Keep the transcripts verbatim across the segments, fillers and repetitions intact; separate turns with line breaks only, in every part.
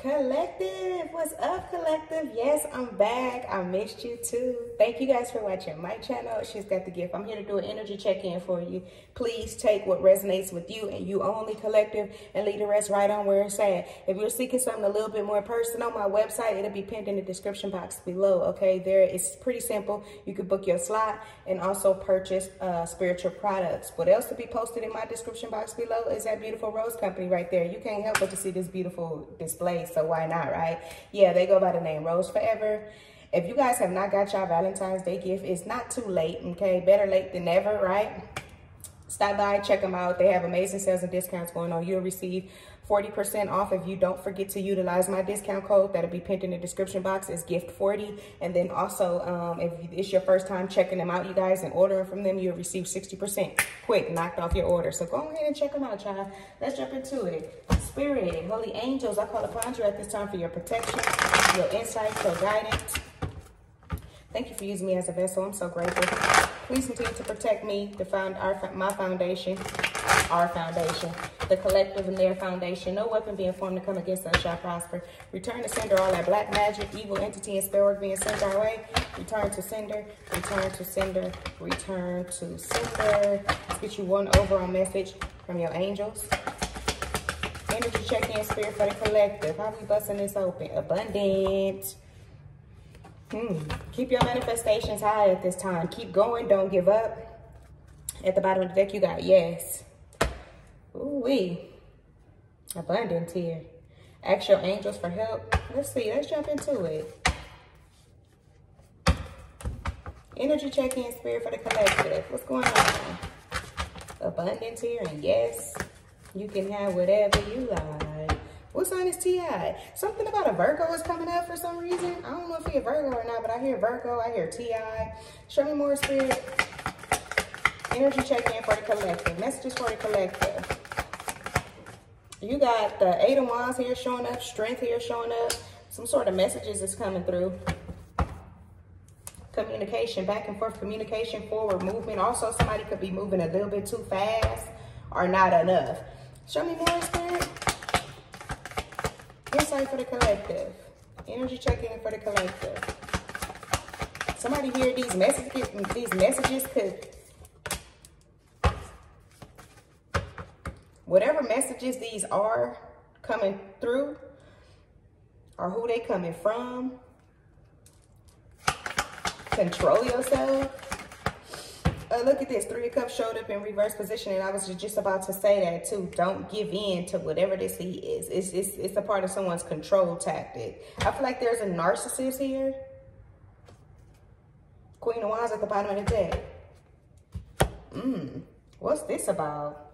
Collective, what's up, Collective? Yes, I'm back. I missed you too. Thank you guys for watching my channel. She's Got the Gift. I'm here to do an energy check-in for you. Please take what resonates with you and you only, Collective, and leave the rest right on where it's at. If you're seeking something a little bit more personal, my website, it'll be pinned in the description box below, okay? There, it's pretty simple. You could book your slot and also purchase uh, spiritual products. What else to be posted in my description box below is that beautiful rose company right there. You can't help but to see this beautiful display, so why not, right? Yeah, they go by the name Rose Forever. If you guys have not got y'all Valentine's Day gift, it's not too late, okay? Better late than never, right? Stop by, check them out. They have amazing sales and discounts going on. You'll receive forty percent off if you don't forget to utilize my discount code. That'll be pinned in the description box. It's gift forty. And then also, um, if it's your first time checking them out, you guys, and ordering from them, you'll receive sixty percent quick, knocked off your order. So go ahead and check them out, y'all. Let's jump into it. Spirit, holy angels, I call upon you at this time for your protection, your insight, your guidance. Thank you for using me as a vessel. I'm so grateful. Please continue to protect me, the found our my foundation, our foundation, the collective and their foundation. No weapon being formed to come against us shall prosper. Return to sender all that black magic, evil entity, and spell work being sent our way. Return to sender, return to sender, return to sender. Let's get you one overall message from your angels. Energy check-in, spirit for the collective. How we busting this open? Abundant. Hmm. Keep your manifestations high at this time. Keep going. Don't give up. At the bottom of the deck, you got yes. Ooh-wee. Abundance here. Ask your angels for help. Let's see. Let's jump into it. Energy check-in, spirit for the collective. What's going on? Abundance here and yes. You can have whatever you like. What sign is T I? Something about a Virgo is coming up for some reason. I don't know if you're Virgo or not, but I hear Virgo, I hear T I. Show me more, spirit. Energy check-in for the collective. Messages for the collective. You got the Eight of Wands here showing up, strength here showing up. Some sort of messages is coming through. Communication, back and forth communication, forward movement. Also, somebody could be moving a little bit too fast or not enough. Show me more, spirit. Insight for the collective. Energy check-in for the collective. Somebody hear these messages. These messages could, whatever messages these are coming through, or who they coming from. Control yourself. Uh, look at this. Three of Cups showed up in reverse position, and I was just about to say that too. Don't give in to whatever this is. It's, it's, it's a part of someone's control tactic. I feel like there's a narcissist here. Queen of Wands at the bottom of the deck. Mmm. What's this about?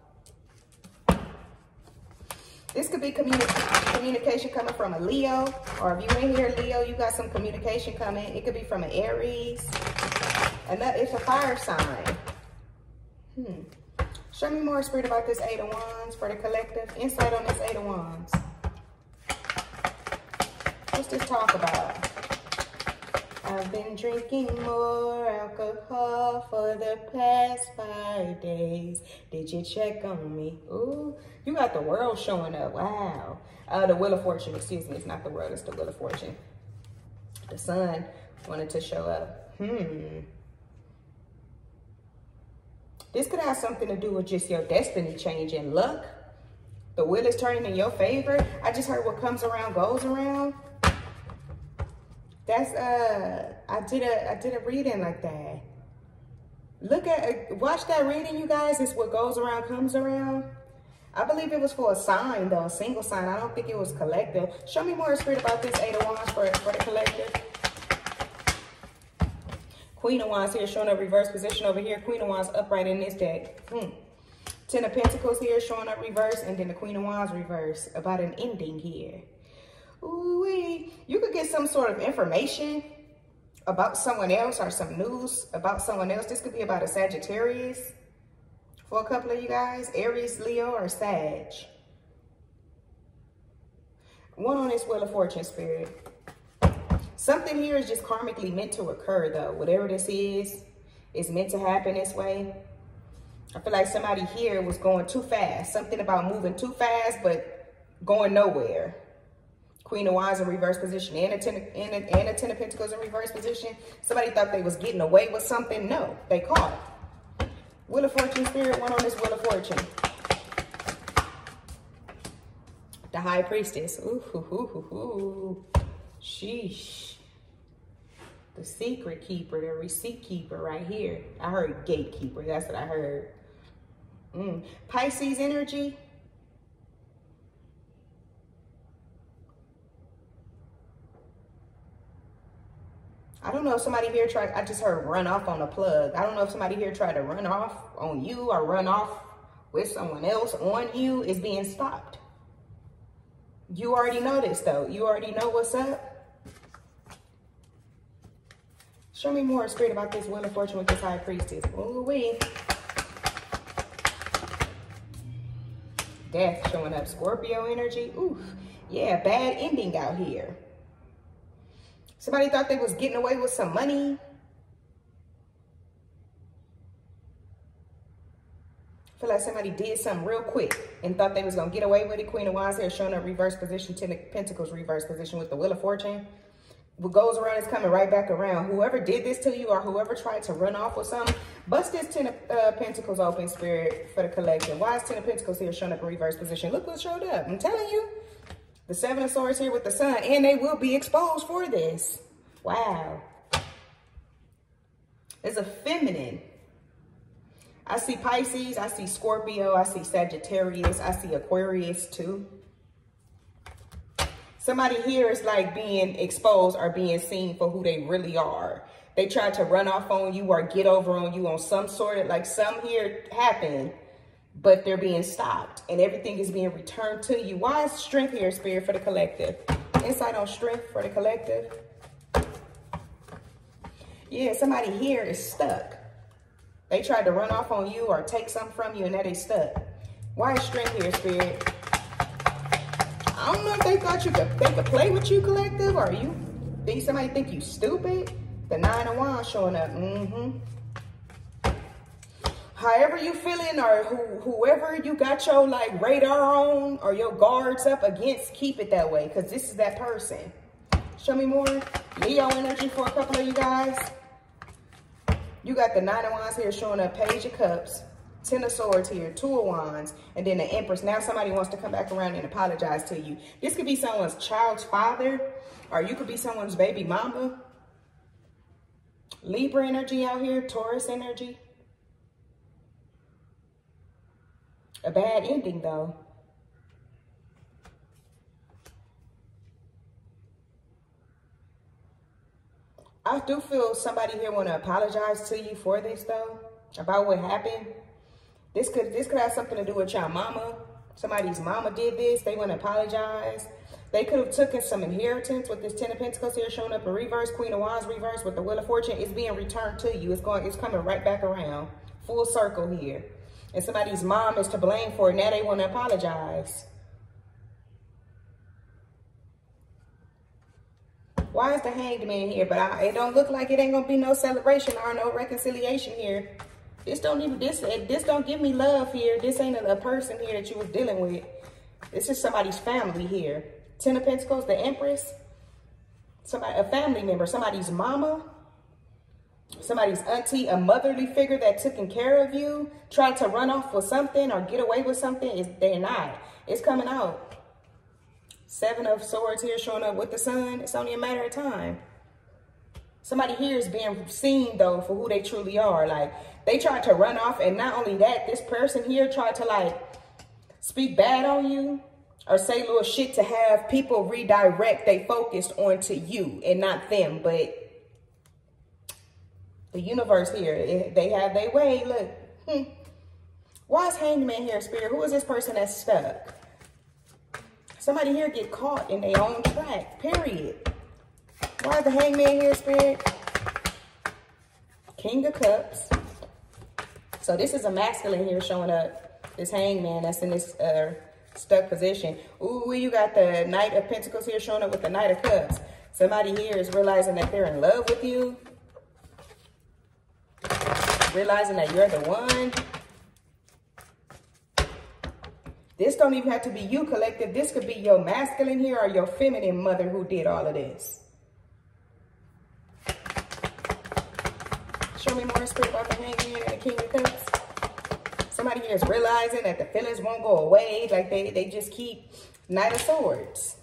This could be communi communication coming from a Leo. Or if you ain't here, Leo, you got some communication coming. It could be from an Aries. And that it's a fire sign. Hmm. Show me more, spirit, about this Eight of Wands for the collective. Insight on this Eight of Wands. What's this talk about? I've been drinking more alcohol for the past five days. Did you check on me? Ooh, you got the world showing up. Wow. Uh, the Wheel of Fortune, excuse me. It's not the world, it's the Wheel of Fortune. The sun wanted to show up. Hmm. This could have something to do with just your destiny changing, luck. The wheel is turning in your favor. I just heard what comes around goes around. That's uh, I did a I did a reading like that. Look at watch that reading, you guys. It's what goes around comes around. I believe it was for a sign though, a single sign. I don't think it was collective. Show me more, spirit, about this Eight of Wands for for the collective. Queen of Wands here showing up reverse position over here. Queen of Wands upright in this deck. Hmm. Ten of Pentacles here showing up reverse, and then the Queen of Wands reverse. About an ending here. Ooh-wee. You could get some sort of information about someone else or some news about someone else. This could be about a Sagittarius for a couple of you guys. Aries, Leo, or Sag. One on this Wheel of Fortune, spirit. Something here is just karmically meant to occur, though. Whatever this is, is meant to happen this way. I feel like somebody here was going too fast. Something about moving too fast, but going nowhere. Queen of Wands in reverse position, and a, ten, and, a, and a Ten of Pentacles in reverse position. Somebody thought they was getting away with something. No, they caught. Wheel of Fortune, Spirit, one on this Wheel of Fortune. The High Priestess. Ooh, ooh, ooh, ooh, ooh. Sheesh. The Secret Keeper, the Receipt Keeper right here. I heard Gatekeeper. That's what I heard. Mm. Pisces energy. I don't know if somebody here tried, I just heard run off on a plug. I don't know if somebody here tried to run off on you or run off with someone else on you. Is being stopped. You already know this though. You already know what's up. Show me more, Spirit, about this Wheel of Fortune with this High Priestess. Ooh-wee. Death showing up. Scorpio energy. Ooh, yeah, bad ending out here. Somebody thought they was getting away with some money. I feel like somebody did something real quick and thought they was going to get away with it. Queen of Wands here showing up reverse position. Ten of Pentacles reverse position with the Wheel of Fortune. What goes around is coming right back around. Whoever did this to you or whoever tried to run off with something, bust this Ten of uh, Pentacles open, Spirit, for the collection. Why is Ten of Pentacles here showing up in reverse position? Look what showed up. I'm telling you. The Seven of Swords here with the Sun, and they will be exposed for this. Wow. It's a feminine. I see Pisces, I see Scorpio, I see Sagittarius, I see Aquarius too. Somebody here is like being exposed or being seen for who they really are. They tried to run off on you or get over on you on some sort of, like some here happened, but they're being stopped and everything is being returned to you. Why is strength here, Spirit, for the collective? Insight on strength for the collective. Yeah, somebody here is stuck. They tried to run off on you or take something from you and now they stuck. Why is strength here, Spirit? I don't know if they thought you could, they could play with you, collective, or you think somebody think you stupid. The Nine of Wands showing up. Mm-hmm. However you feeling, or who, whoever you got your like radar on or your guards up against, keep it that way, because this is that person. Show me more Leo energy for a couple of you guys. You got the Nine of Wands here showing up, Page of Cups, Ten of Swords here, Two of Wands, and then the Empress. Now somebody wants to come back around and apologize to you. This could be someone's child's father, or you could be someone's baby mama. Libra energy out here, Taurus energy. A bad ending, though. I do feel somebody here want to apologize to you for this, though, about what happened. This could this could have something to do with your mama. Somebody's mama did this. They want to apologize. They could have taken some inheritance with this Ten of Pentacles here showing up in reverse. Queen of Wands reverse with the Wheel of Fortune. It's being returned to you. It's going. It's coming right back around. Full circle here. And somebody's mom is to blame for it. Now they want to apologize. Why is the Hanged Man here? But I, it don't look like it ain't going to be no celebration or no reconciliation here. This don't even, this, this don't give me love here. This ain't a, a person here that you was dealing with. This is somebody's family here. Ten of Pentacles, the Empress. Somebody, a family member, somebody's mama. Somebody's auntie, a motherly figure that taking care of you, tried to run off with something or get away with something. Is they're not. It's coming out. Seven of Swords here showing up with the Sun. It's only a matter of time. Somebody here is being seen, though, for who they truly are. Like, they tried to run off, and not only that, this person here tried to, like, speak bad on you or say little shit to have people redirect they focused onto you and not them, but the universe here, they have their way. Look, hmm. Why is Hanged Man here, Spirit? Who is this person that's stuck? Somebody here get caught in their own track, period. Why is the Hanged Man here, Spirit? King of Cups. So this is a masculine here showing up. This Hanged Man that's in this uh, stuck position. Ooh, you got the Knight of Pentacles here showing up with the Knight of Cups. Somebody here is realizing that they're in love with you. Realizing that you're the one. This don't even have to be you, collective. This could be your masculine here or your feminine mother who did all of this. Show me more, Spirit, about the Hangman and the King of Cups. Somebody here is realizing that the feelings won't go away. Like they, they just keep Knight of Swords.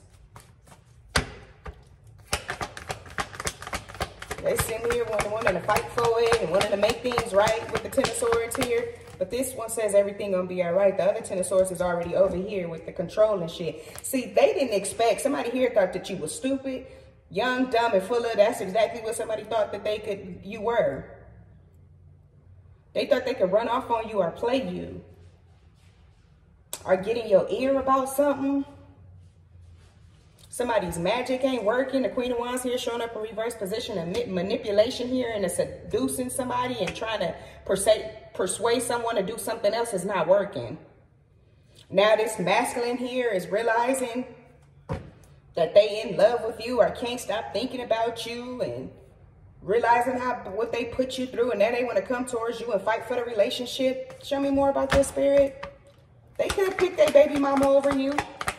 They sitting here wanting, wanting to fight for it and wanting to make things right with the Ten of Swords here. But this one says everything gonna be all right. The other Ten of Swords is already over here with the control and shit. See, they didn't expect, somebody here thought that you was stupid, young, dumb, and full of, that's exactly what somebody thought that they could, you were. They thought they could run off on you or play you. Or get in your ear about something. Somebody's magic ain't working. The Queen of Wands here showing up in reverse position and manipulation here and seducing somebody and trying to persuade, persuade someone to do something else is not working. Now this masculine here is realizing that they in love with you or can't stop thinking about you and realizing how what they put you through, and now they want to come towards you and fight for the relationship. Show me more about this, Spirit. They could have picked their baby mama over you.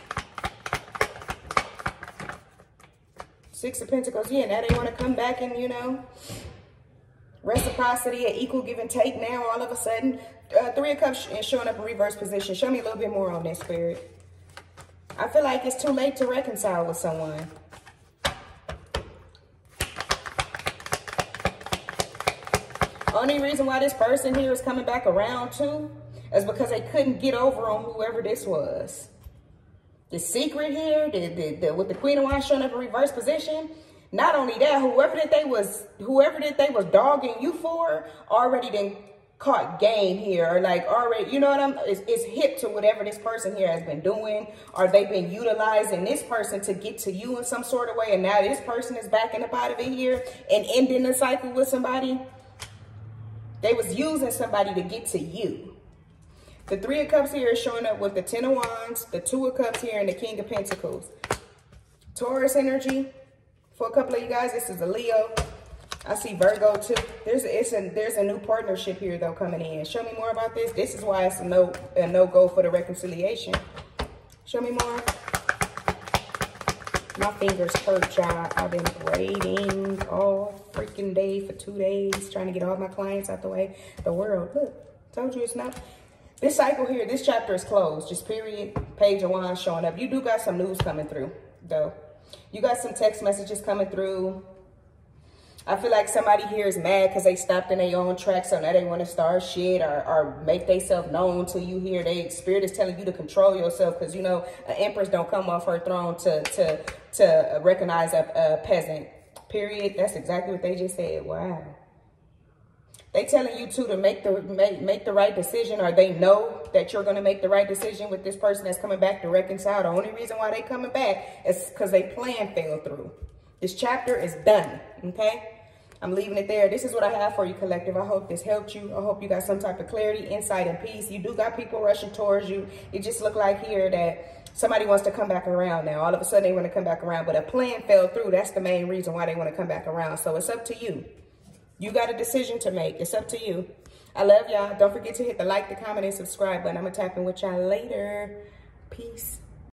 Six of Pentacles, yeah, now they want to come back and, you know, reciprocity, an equal give and take now all of a sudden. Uh, three of Cups and showing up in reverse position. Show me a little bit more on this, Spirit. I feel like it's too late to reconcile with someone. Only reason why this person here is coming back around too is because they couldn't get over on whoever this was. The secret here, the, the, the, with the Queen of Wands showing up in reverse position, not only that, whoever that they was, whoever that they was dogging you for, already then caught game here, or like already, you know what I'm, it's, it's hip to whatever this person here has been doing, or they've been utilizing this person to get to you in some sort of way, and now this person is backing up out of it here and ending the cycle with somebody. They was using somebody to get to you. The Three of Cups here is showing up with the Ten of Wands, the Two of Cups here, and the King of Pentacles. Taurus energy. For a couple of you guys, this is a Leo. I see Virgo too. There's a, it's a, there's a new partnership here though coming in. Show me more about this. This is why it's a no, a no-go for the reconciliation. Show me more. My fingers hurt, y'all. I've been braiding all freaking day for two days, trying to get all my clients out the way. The world, look, told you it's not. This cycle here, this chapter is closed. Just period. Page of Wands showing up. You do got some news coming through, though. You got some text messages coming through. I feel like somebody here is mad because they stopped in their own track, so now they want to start shit or, or make themselves known to you here. They Spirit is telling you to control yourself because, you know, an empress don't come off her throne to, to, to recognize a, a peasant. Period. That's exactly what they just said. Wow. They telling you too to make the make, make the right decision, or they know that you're going to make the right decision with this person that's coming back to reconcile. The only reason why they coming back is because they plan fell through. This chapter is done, okay? I'm leaving it there. This is what I have for you, collective. I hope this helped you. I hope you got some type of clarity, insight, and peace. You do got people rushing towards you. It just look like here that somebody wants to come back around now. All of a sudden, they want to come back around, but a plan fell through. That's the main reason why they want to come back around. So it's up to you. You got a decision to make. It's up to you. I love y'all. Don't forget to hit the like, the comment, and subscribe button. I'm going to tap in with y'all later. Peace.